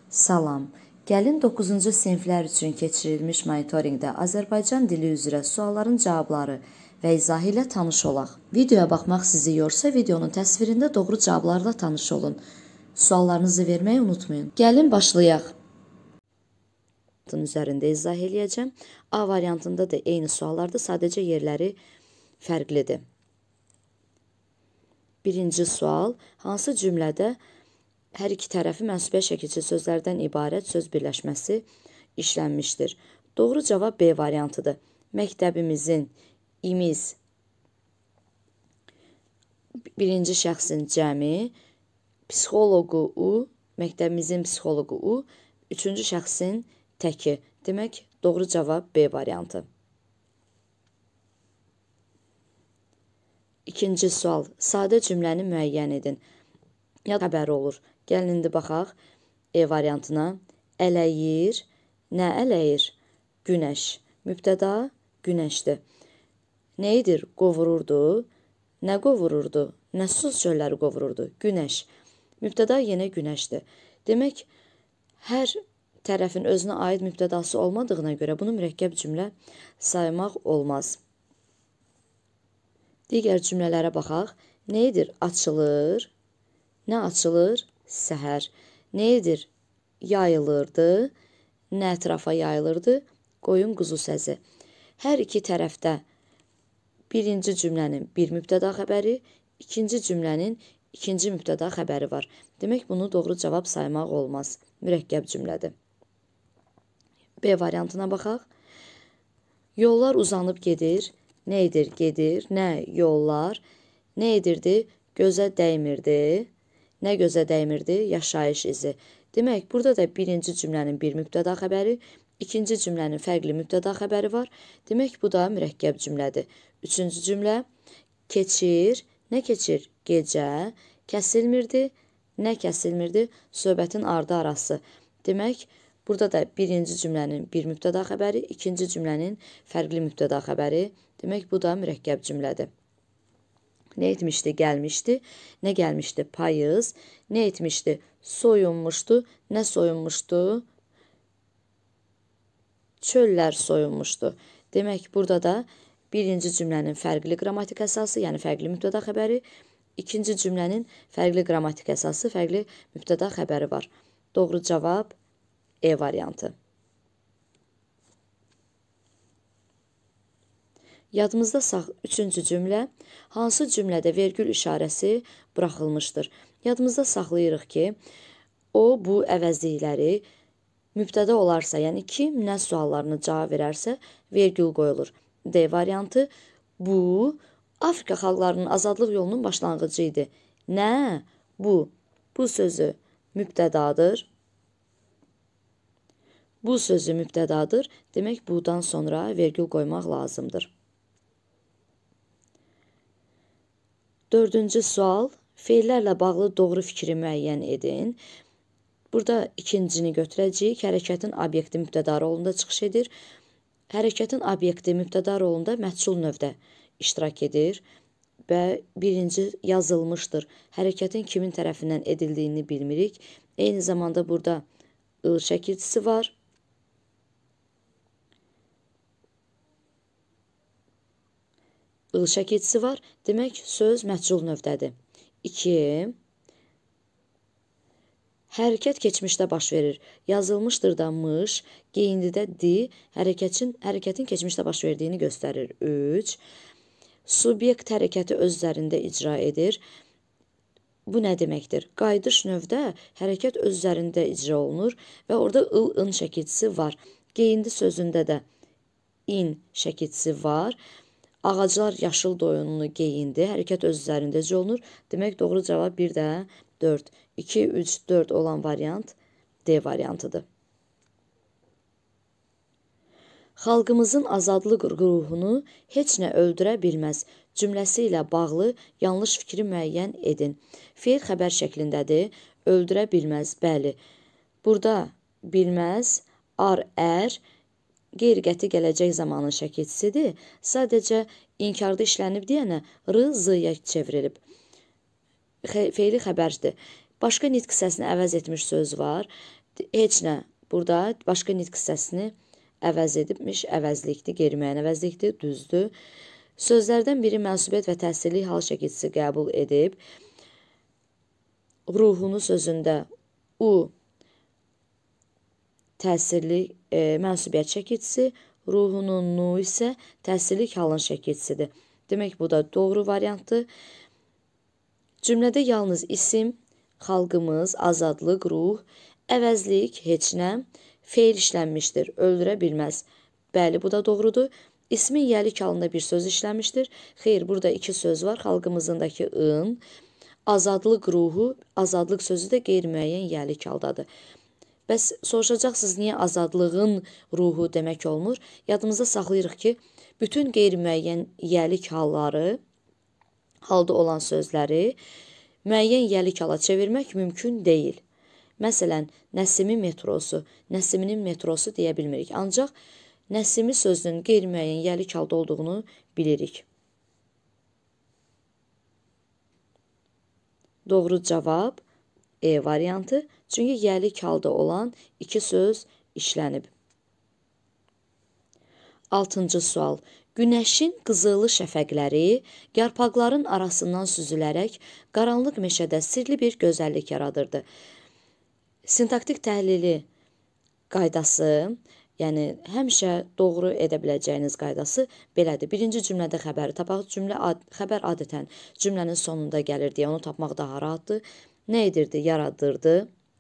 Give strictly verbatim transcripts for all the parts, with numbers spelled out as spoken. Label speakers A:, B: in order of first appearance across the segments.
A: Salam. Gəlin doqquzuncu siniflər üçün keçirilmiş monitorinqdə Azərbaycan dili üzrə sualların cavabları və izahı ilə tanış olaq. Videoya baxmaq sizi yorsa, videonun təsvirində doğru cavablarla tanış olun. Suallarınızı verməyi unutmayın. Gəlin başlayaq. Üzərində izah eləyəcəm. A variantında da eyni suallardır, sadəcə yerləri fərqlidir. Birinci sual, hansı cümlədə hər iki tərəfi mənsubiyyət şəkilçi sözlərdən ibarət söz birləşməsi işlənmişdir? Doğru cavab B variantıdır. Məktəbimizin, imiz, birinci şəxsin cəmi, psixoloqu U, məktəbimizin psixoloqu U, üçüncü şəxsin təki. Demək, doğru cavab B variantı. İkinci sual, sadə cümləni müəyyən edin. Ya xəbəri olur. Gəlin indi baxaq E variantına. Ələyir, nə ələyir? Günəş. Mübtəda günəşdir. Nə edir? Qovururdu. Nə qovururdu? Nə susuz çölləri qovururdu? Günəş. Mübtəda yenə günəşdir. Demək, hər tərəfin özünə aid mübtədası olmadığına görə bunu mürəkkəb cümlə saymaq olmaz. Digər cümlələrə baxaq. Nə edir? Açılır. Nə açılır? Səhər. Nə edir? Yayılırdı. Nə ətrafa yayılırdı? Qoyun quzu səsi. Hər iki tərəfdə birinci cümlənin bir mübtəda xəbəri, ikinci cümlənin ikinci mübtəda xəbəri var. Demək, bunu doğru cavab saymaq olmaz. Mürəkkəb cümlədir. B variantına baxaq. Yollar uzanıb gedir. Nə edir? Gedir. Nə? Yollar. Nə edirdi? Gözə dəymirdi. Nə gözə dəymirdi? Yaşayış izi. Demək, burada da birinci cümlənin bir mübtəda xəbəri, ikinci cümlənin fərqli mübtəda xəbəri var. Demək, bu da mürəkkəb cümlədir. Üçüncü cümlə, keçir. Nə keçir? Gecə. Kəsilmirdi. Nə kəsilmirdi? Söhbətin ardı arası. Demək, burada da birinci cümlənin bir mübtəda xəbəri, ikinci cümlənin fərqli mübtəda xəbəri. Demək, bu da mürəkkəb cümlədir. Nə etmişdi? Gəlmişdi. Nə gəlmişdi? Payız. Nə etmişdi? Soyunmuşdu. Nə soyunmuşdu? Çöllər soyunmuşdu. Demək, burada da birinci cümlənin fərqli qrammatik əsası, yəni fərqli mübtəda xəbəri, ikinci cümlənin fərqli qrammatik əsası, fərqli mübtəda xəbəri var. Doğru cavab E variantı. Yadımızda sağ üçüncü cümlə, hansı cümlədə vergül işarəsi buraxılmışdır? Yadımızda saxlayırıq ki, o, bu əvəzlikləri mübtəda olarsa, yəni kim, nə suallarını cavab verərsə, vergül qoyulur. D variantı, bu, Afrika xalqlarının azadlıq yolunun başlanğıcı idi. Nə? Bu, bu sözü mübtədadır. Bu sözü mübtədadır. Demək, budan sonra vergül qoymaq lazımdır. Dördüncü sual, feillərlə bağlı doğru fikri müəyyən edin. Burada ikincini götürəcəyik. Hərəkətin obyekti mübtəda rolunda çıxış edir. Hərəkətin obyekti mübtəda rolunda məhsul növdə iştirak edir. Və birinci yazılmışdır. Hərəkətin kimin tərəfindən edildiyini bilmirik. Eyni zamanda burada ı şəkilçisi var. I şəkilçisi var. Demək, söz məhsul növdədir. İki. Hərəkət keçmişdə baş verir. Yazılmışdır da mış, geyindidə di, hərəkətin, hərəkətin keçmişdə baş verdiyini göstərir. Üç. Subyekt hərəkəti öz üzərində icra edir. Bu nə deməkdir? Qayıdış növdə hərəkət öz üzərində icra olunur və orada ıl, ın şəkilçisi var. Geyindi sözündə də in şəkilçisi var. Ağaclar yaşıl doyununu geyindi. Hərəkət öz üzərində icra olunur. Demək, doğru cavab bir də dörd. iki, üç, dörd olan variant D variantıdır. Xalqımızın azadlıq ruhunu heç nə öldürə bilməz. Cümləsi ilə bağlı yanlış fikri müəyyən edin. Feil xəbər şəklindədir. Öldürə bilməz. Bəli. Burada bilməz, ar, ər, qeyri-qəti gələcək zamanın şəkilçisidir. Sadəcə inkarda işlənib deyənə r, z-ya çevrilib. Feili xəbərdir. Başqa nitq hissəsini əvəz etmiş söz var. Heç nə. Burada başqa nitq hissəsini əvəz edibmiş, əvəzlikdir, qeyri-müəyyən əvəzlikdir, düzdür. Sözlərdən biri mənsubiyyət və təsirli hal şəkilçisi qəbul edib. Ruhunu sözündə u təsirli e, mənsubiyyət şəkilçisi, ruhunun nu isə təsirli halın şəkilçisidir. Demək, bu da doğru variantdır. Cümlədə yalnız isim, xalqımız, azadlıq, ruh, əvəzlik, heç nə, feil işlənmişdir, öldürə bilməz. Bəli, bu da doğrudur. İsmin yəlik halında bir söz işlənmişdir. Xeyr, burada iki söz var. Xalqımızındakı ın, azadlıq ruhu, azadlıq sözü də qeyri-müəyyən yəlik haldadır. Bəs soruşacaqsınız, niyə azadlığın ruhu demək olmur? Yadımızda saxlayırıq ki, bütün qeyri-müəyyən yəlik halları, halda olan sözləri müəyyən yəlik hala çevirmək mümkün deyil. Məsələn, Nəsimi metrosu, Nəsiminin metrosu deyə bilmirik. Ancaq Nəsimi sözünün qeyri-müəyyən yəlik halda olduğunu bilirik. Doğru cavab E variantı. Çünki yəlik halda olan iki söz işlənib. Altıncı sual. Günəşin qızılı şəfəqləri yarpaqların arasından süzülərək qaranlıq meşədə sirli bir gözəllik yaradırdı. Sintaktik təhlili qaydası, yəni həmişə doğru edə biləcəyiniz qaydası belədir. Birinci cümlədə xəbəri tapaq. Cümlə ad, xəbər adətən cümlənin sonunda gəlir deyə onu tapmaq daha rahatdır. Nə edirdi? Yaradırdı.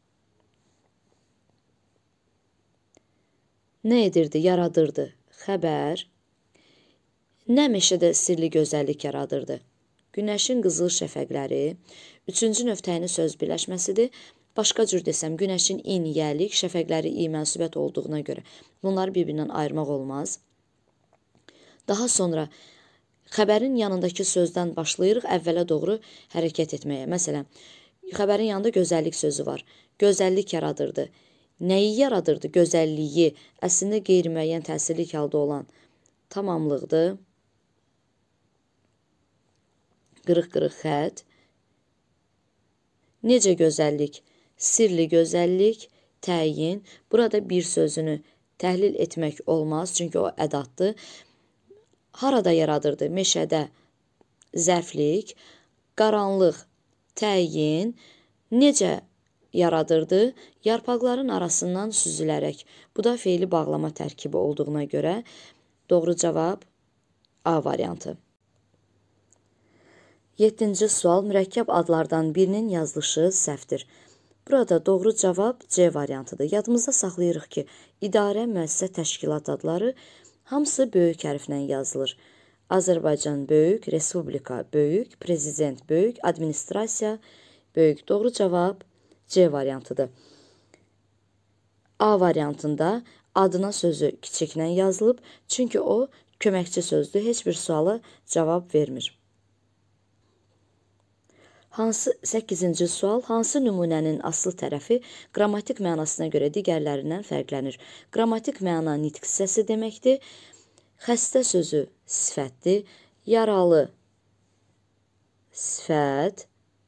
A: Nə edirdi? Yaradırdı. Xəbər. Nə meşədə sirli gözəllik yaradırdı? Günəşin qızıl şəfəqləri. Üçüncü növ söz birləşməsidir. Başqa cür desəm, günəşin in, yəlik, şəfəqləri i mənsubiyyət olduğuna görə bunları bir-birindən ayırmaq olmaz. Daha sonra xəbərin yanındakı sözdən başlayırıq əvvələ doğru hərəkət etməyə. Məsələn, xəbərin yanında gözəllik sözü var. Gözəllik yaradırdı. Nəyi yaradırdı? Gözəlliyi. Əslində qeyri-müəyyən təsirlik halda olan tamamlıqdır. Qırıq-qırıq xət. Necə gözəllik? Sirli gözəllik, təyin. Burada bir sözünü təhlil etmək olmaz, çünki o ədatdır. Harada yaradırdı? Meşədə zərflik, qaranlıq, təyin. Necə yaradırdı? Yarpaqların arasından süzülərək. Bu da feili bağlama tərkibi olduğuna görə doğru cavab A variantı. Yeddinci sual. Mürəkkəb adlardan birinin yazılışı səhvdir. Burada doğru cavab C variantıdır. Yadımızda saxlayırıq ki, idarə, müəssisə, təşkilat adları hamısı böyük hərflə yazılır. Azərbaycan böyük, Respublika böyük, Prezident böyük, administrasiya böyük. Doğru cavab C variantıdır. A variantında adına sözü kiçiklə yazılıb, çünki o köməkçi sözdür, heç bir suala cavab vermir. Hansı səkkizinci sual, hansı nümunənin aslı tərəfi qrammatik mənasına görə digərlərindən fərqlənir? Qrammatik məna nitq hissəsi deməkdir. Xəstə sözü sifətdir. Yaralı sifət.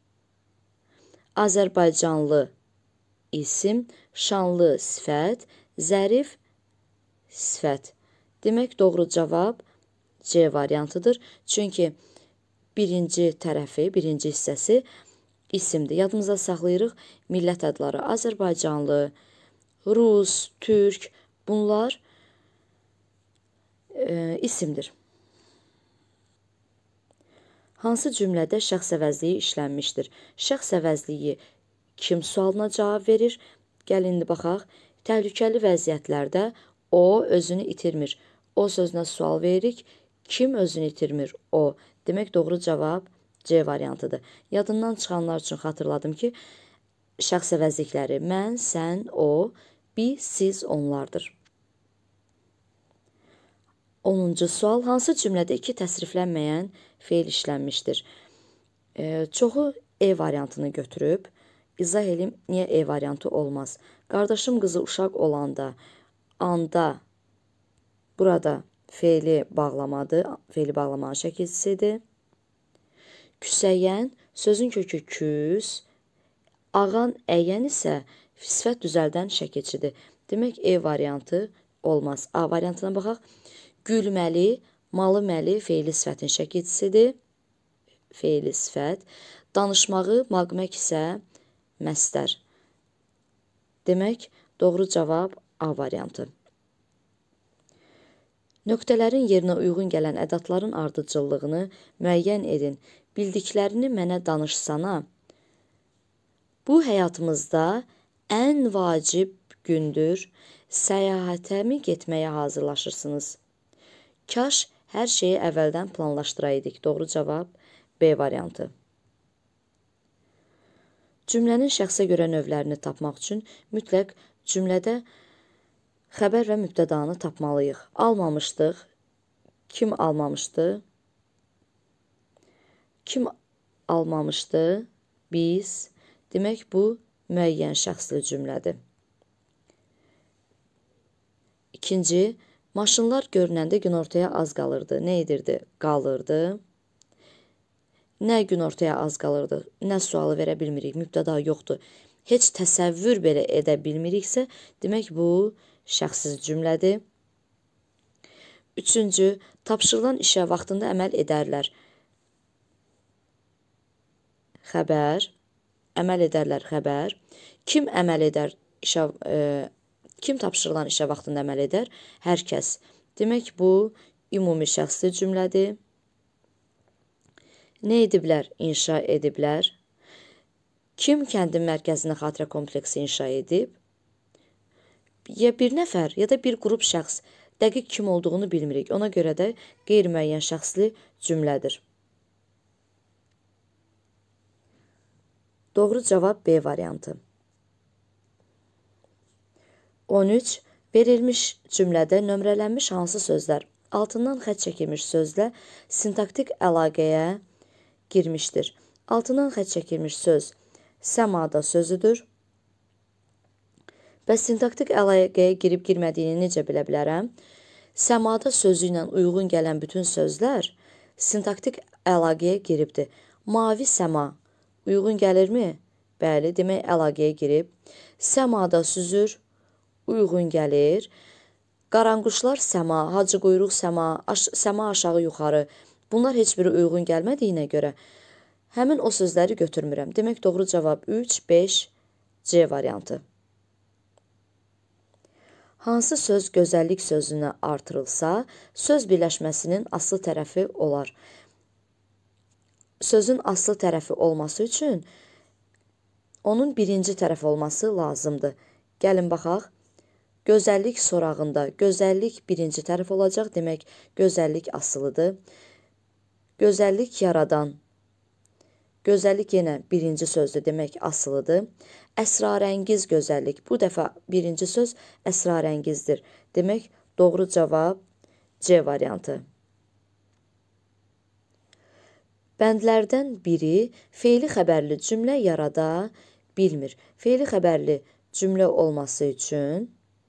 A: Azərbaycanlı isim. Şanlı sifət. Zərif sifət. Demək, doğru cavab C variantıdır. Çünki birinci tərəfi, birinci hissəsi isimdir. Yadımıza saxlayırıq millət adları. Azərbaycanlı, Rus, Türk, bunlar e, isimdir. Hansı cümlədə şəxs əvəzliyi işlənmişdir? Şəxs əvəzliyi kim sualına cavab verir? Gəlin indi baxaq. Təhlükəli vəziyyətlərdə o özünü itirmir. O sözünə sual veririk. Kim özünü itirmir? O. Demək, doğru cavab C variantıdır. Yadından çıxanlar üçün xatırladım ki, şəxs əvəzlikləri mən, sən, o, biz, siz, onlardır. onuncu sual. Hansı cümlədə iki təsriflənməyən feil işlənmişdir? E, çoxu E variantını götürüb. İzah edim, niyə E variantı olmaz? Qardaşım qızı uşaq olanda, anda, burada feili bağlamadır, feili bağlamanın şəkilçisidir. Küsəyən, sözün kökü küs, ağan, əyən isə Sifət düzəldən şəkilçidir. Demək, E variantı olmaz. A variantına baxaq. Gülməli, malıməli feili sifətin şəkilçisidir. Feili sifət. Danışmağı, maqmək isə məstər. Demək, doğru cavab A variantı. Nöqtələrin yerinə uyğun gələn ədatların ardıcıllığını müəyyən edin. Bildiklərini mənə danışsana. Bu həyatımızda ən vacib gündür. Səyahətəmi getməyə hazırlaşırsınız. Kaş hər şeyi əvvəldən planlaşdıraydık. Doğru cavab B variantı. Cümlənin şəxsə görə növlərini tapmaq üçün mütləq cümlədə xəbər və mübtədanı tapmalıyıq. Almamışdıq. Kim almamışdı? Kim almamışdı? Biz. Demək, bu müəyyən şəxsli cümlədir. İkinci, maşınlar görünəndə günortaya az qalırdı. Nə edirdi? Qalırdı. Nə günortaya az qalırdı? Nə sualı verə bilmirik? Mübtəda yoxdur. Heç təsəvvür belə edə bilmiriksə, demək, bu şəxsiz cümlədir. Üçüncü, tapşırılan işə vaxtında əməl edərlər. Xəbər. Əməl edərlər xəbər. Kim əməl edər işə, e, kim tapşırılan işə vaxtında əməl edər? Hər kəs. Demək, bu ümumi şəxsli cümlədir. Nə ediblər? İnşa ediblər. Kim kəndin mərkəzində xatirə kompleksi inşa edib? Ya bir nəfər, ya da bir qrup şəxs. Dəqiq kim olduğunu bilmirik. Ona görə də qeyri-müəyyən şəxsli cümlədir. Doğru cavab B variantı. on üç. Verilmiş cümlədə nömrələnmiş hansı sözlər altından xətt çəkilmiş sözlə sintaktik əlaqəyə girmişdir? Altından xətt çəkilmiş söz səmada sözüdür. Bəs sintaktik əlaqəyə girib girmədiyini necə bilə bilərəm? Səmada sözü ilə uyğun gələn bütün sözlər sintaktik əlaqəyə giribdir. Mavi səma uyğun gəlirmi? Bəli, demək əlaqəyə girib. Səmada süzür, uyğun gəlir. Qaranquşlar səma, hacı quyruq səma, aş səma aşağı yuxarı. Bunlar heç biri uyğun gəlmədiyinə görə həmin o sözləri götürmürəm. Demək, doğru cavab üç, beş, C variantı. Hansı söz gözəllik sözünə artırılsa, söz birləşməsinin aslı tərəfi olar? Sözün aslı tərəfi olması üçün onun birinci tərəf olması lazımdır. Gəlin baxaq. Gözəllik sorağında gözəllik birinci tərəf olacaq. Demək, gözəllik asılıdır. Gözəllik yaradan. Gözəllik yenə birinci sözdür. Demək, asılıdır. Əsrarəngiz gözəllik. Bu dəfə birinci söz əsrarəngizdir. Demək, doğru cavab C variantı. Bəndlərdən biri feili xəbərli cümlə yarada bilmir. Feili xəbərli cümlə olması üçün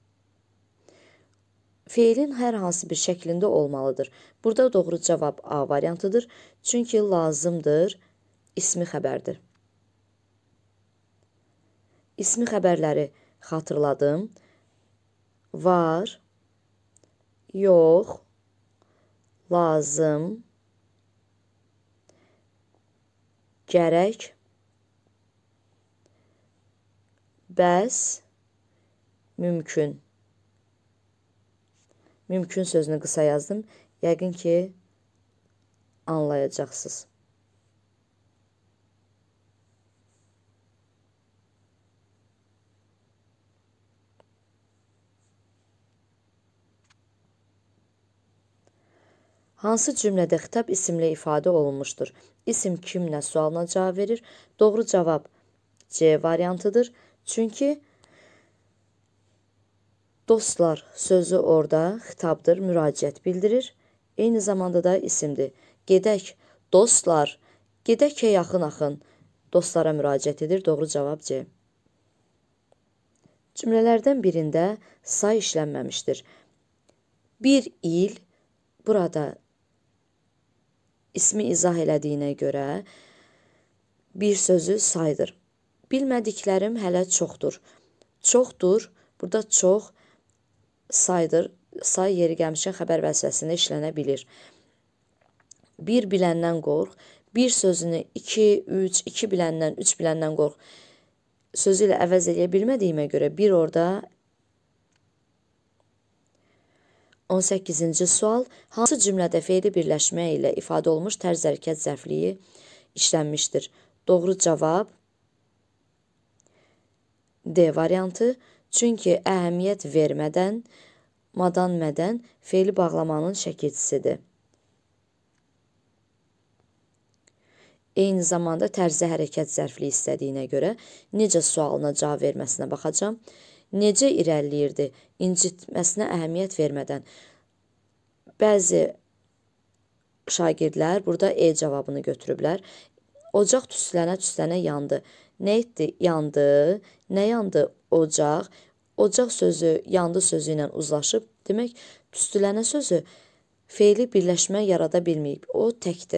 A: feilin hər hansı bir şəklində olmalıdır. Burada doğru cavab A variantıdır. Çünki lazımdır ismi xəbərdir. İsmi xəbərləri xatırladım. Var, yox, lazım, gərək, bəs, mümkün. Mümkün sözünü qısa yazdım. Yəqin ki, anlayacaqsınız. Hansı cümlədə xitab isimlə ifadə olunmuşdur? İsim kimlə sualına cavab verir. Doğru cavab C variantıdır. Çünki dostlar sözü orada xitabdır, müraciət bildirir. Eyni zamanda da isimdir. Gedək, dostlar, gedək ki, yaxın-axın dostlara müraciət edir. Doğru cavab C. Cümlələrdən birində say işlənməmişdir. Bir il burada ismi izah elədiyinə görə bir sözü saydır. Bilmədiklərim hələ çoxdur. Çoxdur, burada çox saydır. Say yeri gəlmişkən xəbər vəzifəsində işlənə bilir. Bir biləndən qorx, bir sözünü iki, üç, iki biləndən, üç biləndən qorx sözü ilə əvəz edə bilmədiyimə görə bir orada. on səkkizinci sual. Hansı cümlədə feili birləşmə ilə ifadə olmuş tərz hərəkət zərfliyi işlənmişdir? Doğru cavab D variantı. Çünki əhəmiyyət vermədən, madan mədən feili bağlamanın şəkilçisidir. Eyni zamanda tərzi hərəkət zərfliyi istədiyinə görə necə sualına cavab verməsinə baxacam. Necə irəliləyirdi? İncitməsinə əhəmiyyət vermədən. Bəzi şagirdlər burada E cavabını götürüblər. Ocaq tüstülənə-tüstülənə yandı. Nə etdi? Yandı. Nə yandı? Ocaq. Ocaq sözü yandı sözü ilə uzlaşıb. Demək, tüstülənə sözü feili birləşmə yarada bilməyib. O təkdir.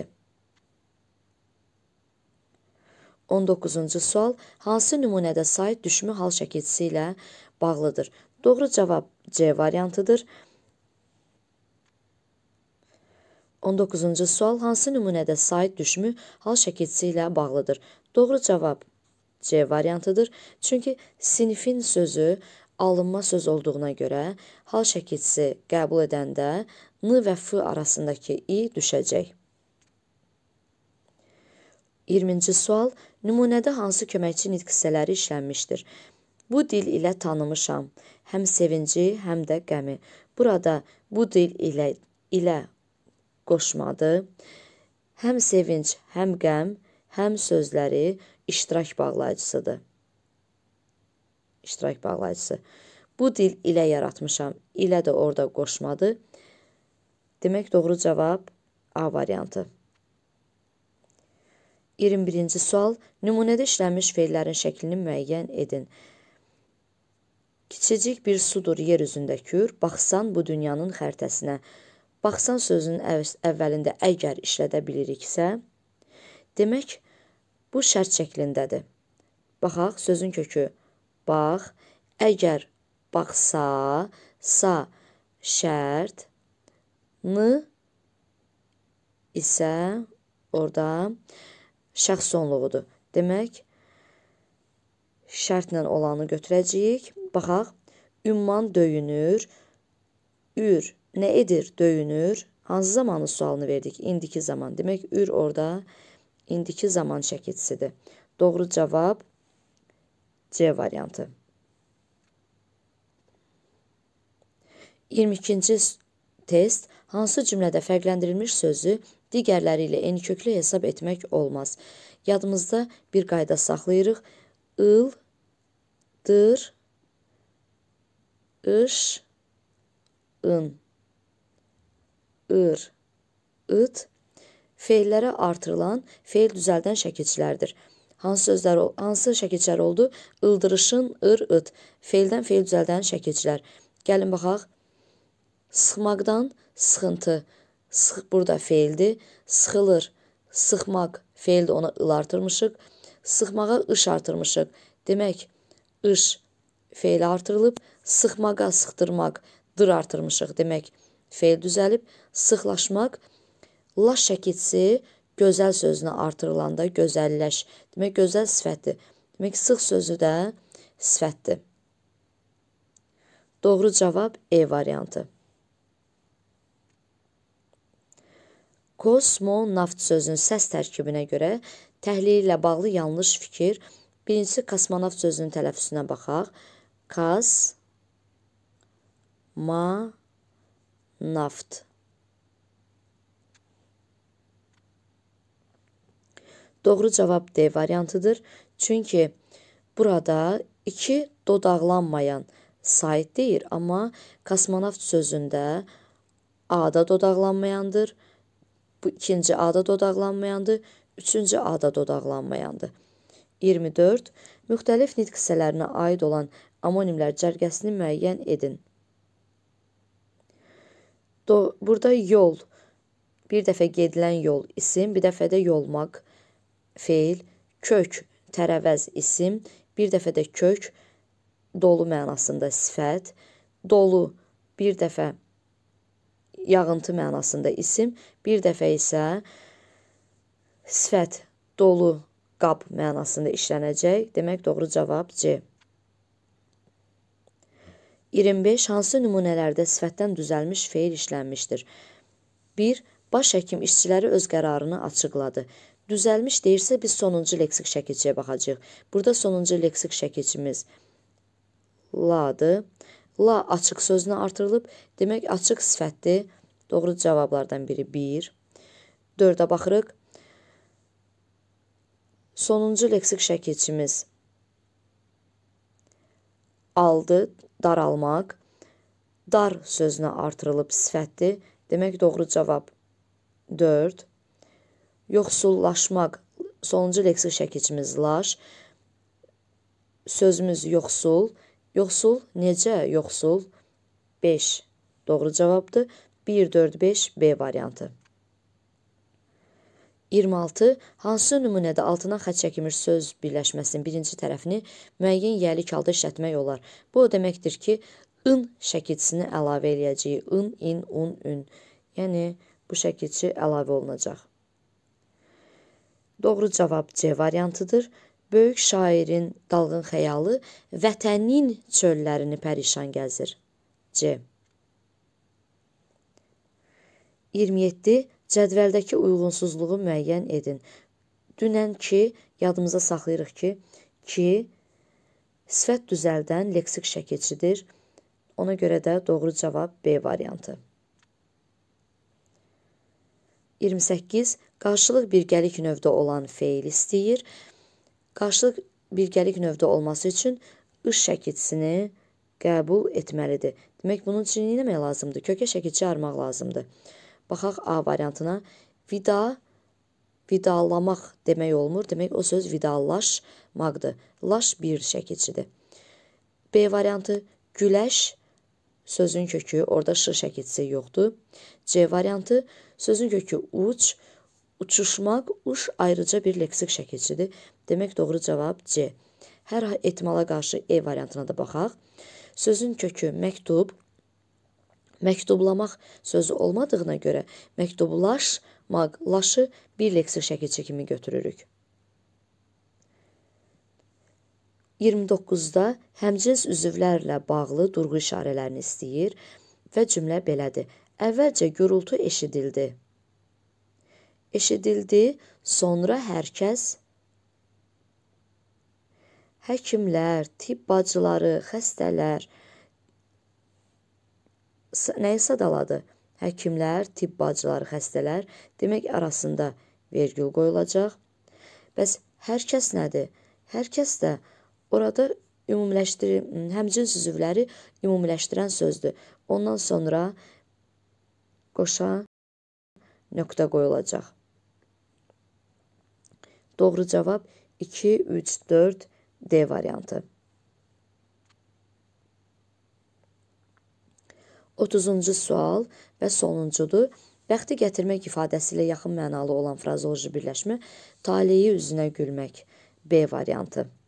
A: on doqquzuncu sual. Hansı nümunədə sait düşmü hal şəkilçisi ilə bağlıdır? Doğru cavab C variantıdır. on doqquzuncu sual. Hansı nümunədə sait düşmü hal şəkilçisi ilə bağlıdır? Doğru cavab C variantıdır. Çünki sinifin sözü alınma söz olduğuna görə hal şəkilçisi qəbul edəndə N və F arasındakı I düşəcək. iyirminci sual. Nümunədə hansı köməkçi nitq hissələri işlənmişdir? Bu dil ilə tanımışam. Həm sevinci, həm də qəmi. Burada bu dil ilə, ilə qoşmadı. Həm sevinc, həm qəm, həm sözləri iştirak bağlayıcısıdır. İştirak bağlayıcısı. Bu dil ilə yaratmışam. İlə də orada qoşmadı. Demək, doğru cavab A variantı. iyirmi birinci sual. Nümunədə işlənmiş feillərin şəklini müəyyən edin. Kiçicik bir sudur yer üzündə kür, baxsan bu dünyanın xəritəsinə. Baxsan sözünün əvvəlində əgər işlədə biliriksə, demək, bu şərt şəklindədir. Baxaq, sözün kökü bax, əgər baxsa, sa şərt, n isə orada şəxs sonluğudur. Demək, şərtlə olanı götürəcəyik. Baxaq, ümman döyünür, ür nə edir? Döyünür. Hansı zamanın sualını verdik? İndiki zaman. Demək, ür orada indiki zaman şəkilçisidir. Doğru cavab C variantı. iyirmi ikinci test. Hansı cümlədə fərqləndirilmiş sözü digərləri ilə eyni köklü hesab etmək olmaz? Yadımızda bir qayda saxlayırıq. Il, dır, ış, ın, ır, ıt feillərə artırılan feil düzəldən şəkilçilərdir. Hansı sözlər, hansı şəkilçilər oldu? Ildırışın, ır, ıt. Feildən feil düzəldən şəkilçilər. Gəlin baxaq. Sıxmaqdan sıxıntı. Sıx burada feildir. Sıxılır, sıxmaq feildir, ona ıl artırmışıq. Sıxmağa ış artırmışıq. Demək, ış feili artırılıb. Sıxmağa sıxdırmaq dır artırmışıq. Demək, feil düzəlib. Sıxlaşmaq laş şəkilçisi gözəl sözünə artırılanda gözəlləş. Demək, gözəl sifətdir. Demək, sıx sözü də sifətdir. Doğru cavab E variantı. Kosmonavt sözünün səs tərkibinə görə təhlil ilə bağlı yanlış fikir. Birincisi, kosmonavt sözünün tələffüzünə baxaq. Kas, ma, naft. Doğru cavab D variantıdır. Çünki burada iki dodaqlanmayan sait deyir, amma kosmonavt sözündə A-da dodaqlanmayandır. Bu ikinci A-da dodaqlanmayandır. Üçüncü A-da dodaqlanmayandır. iyirmi dörd. Müxtəlif nitq hissələrinə aid olan amonimlər cərgəsini müəyyən edin. Do burada yol, bir dəfə gedilən yol isim, bir dəfə də yolmaq feil, kök, tərəvəz isim, bir dəfə də kök, dolu mənasında sifət, dolu bir dəfə yağıntı mənasında isim, bir dəfə isə sifət dolu qab mənasında işlənəcək. Demək, doğru cavab C. iyirmi beş. Hansı nümunələrdə sifətdən düzəlmiş feil işlənmişdir? bir. Baş həkim işçiləri öz qərarını açıqladı. Düzəlmiş deyirsə, biz sonuncu leksik şəkilçiyə baxacağıq. Burada sonuncu leksik şəkilçimiz la-dır. La açıq sözünə artırılıb. Demək, açıq sifətdir. Doğru cavablardan biri bir. dördə baxırıq. Sonuncu leksik şəkilçimiz aldı, daralmaq. Dar sözünə artırılıb sifətdir. Demək, doğru cavab dörd. Yoxsullaşmaq. Sonuncu leksik şəkilçimiz laş. Sözümüz yoxsul. Yoxsul necə yoxsul? beş. Doğru cavabdır. bir, dörd, beş, B variantı. iyirmi altı. Hansı nümunədə altından xətt çəkilmiş söz birləşməsinin birinci tərəfini müəyyən yiyəlik halda işlətmək olar? Bu o deməkdir ki, ın şəkilçisini əlavə eləyəcəyik. ın, in, un, ün. Yəni, bu şəkilçi əlavə olunacaq. Doğru cavab C variantıdır. Böyük şairin dalğın xəyalı vətənin çöllərini pərişan gəzir. C. iyirmi yeddi. Cədvəldəki uyğunsuzluğu müəyyən edin. Dünən ki, yadımıza saxlayırıq ki, ki, sifət düzəldən leksik şəkilçidir. Ona görə də doğru cavab B variantı. iyirmi səkkiz. Qarşılıq birgəlik növdə olan feil istəyir. Qarşılıq birgəlik növdə olması üçün ış şəkilçisini qəbul etməlidir. Demək, bunun üçün nə etmək lazımdır? Kökə şəkilçi armaq lazımdır. Baxaq A variantına. Vida, vidalamaq demək olmur. Demək, o söz vidalaşmaqdır. Laş bir şəkilçidir. B variantı. Güləş sözün kökü, orada ş şəkilçisi yoxdur. C variantı. Sözün kökü uç, uçuşmaq, uş ayrıca bir leksik şəkilçidir. Demək, doğru cavab C. Hər ehtimala qarşı E variantına da baxaq. Sözün kökü məktub, məktublamaq sözü olmadığına görə məktublaşmaq, laşı bir leksik şəkilçi kimi götürürük. iyirmi doqquzda həmcins üzvlərlə bağlı durğu işarələrini istəyir və cümlə belədir. Əvvəlcə gürültü eşidildi. Eşidildi, sonra hər kəs, həkimlər, tibb bacıları, xəstələr, nəyi sadaladı? Həkimlər, tibb bacıları, xəstələr, demək arasında vergül qoyulacaq. Bəs hər kəs nədir? Hər kəs də orada ümumiləşdirir, həmcins üzvləri ümumiləşdirən sözdür. Ondan sonra qoşa nöqtə qoyulacaq. Doğru cavab iki, üç, dörd, D variantı. otuzuncu sual və sonuncudur. Bəxti gətirmək ifadəsi ilə yaxın mənalı olan frazeoloji birləşmə taleyi üzünə gülmək. B variantı.